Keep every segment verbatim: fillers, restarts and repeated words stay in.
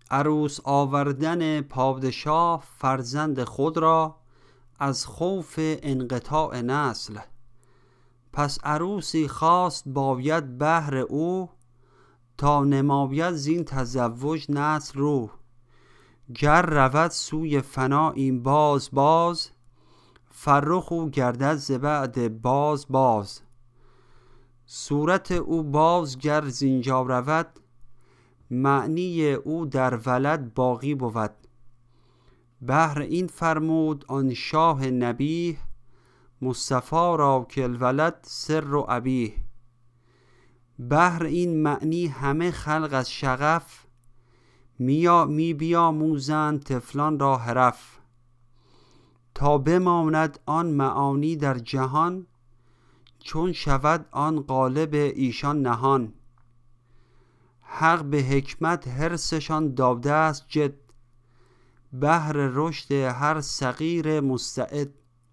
عروس آوردن پادشاه فرزند خود را از خوف انقطاع نسل. پس عروسی خواست باید بهر او، تا نماید زین تزوج نسل رو. گر رود سوی فنا این باز باز، فرخ او گردد ز بعد باز باز. صورت او باز گر زینجا رود، معنی او در ولد باقی بود. بهر این فرمود آن شاه نبیه، مصطفی را که الولد سر و ابیه. بهر این معنی همه خلق از شغف، می بیاموزند طفلان را حرف. تا بماند آن معانی در جهان، چون شود آن قالب ایشان نهان. حق به حکمت حرصشان داده است جد، بهر رشد هر صغیر مستعد.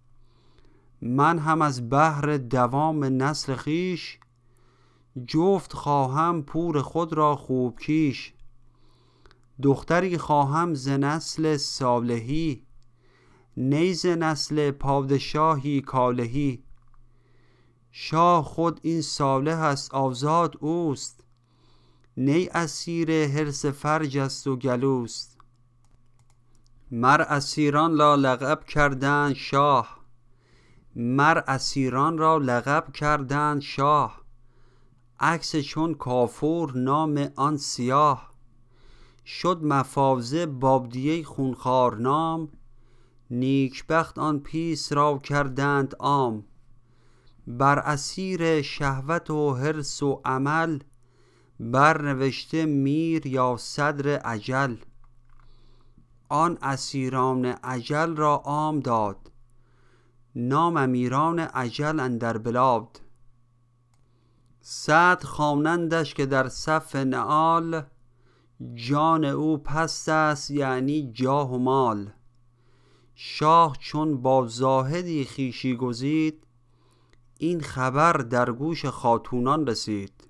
من هم از بهر دوام نسل خویش، جفت خواهم پور خود را خوب کیش. دختری خواهم ز نسل صالحی، نی ز نسل پادشاهی کالهی. شاه خود این صالح است آزاد اوست، نی اسیر حرص فرج است و گلوست. مر اسیران را لقب کردند شاه، مر اسیران را لقب کردند شاه. عکس چون کافور نام آن سیاه، شد مفازه بابدیه خونخوار نام. نیکبخت آن پیس را کردند عام، بر اسیر شهوت و حرص و عمل. برنوشته میر یا صدر اجل، آن اسیران اجل را عام داد. نام امیران اجل اندر بلاد. صد خوانندش که در صف نعال، جان او پست است یعنی جاه و مال. شاه چون با زاهدی خویشی گزید، این خبر در گوش خاتونان رسید.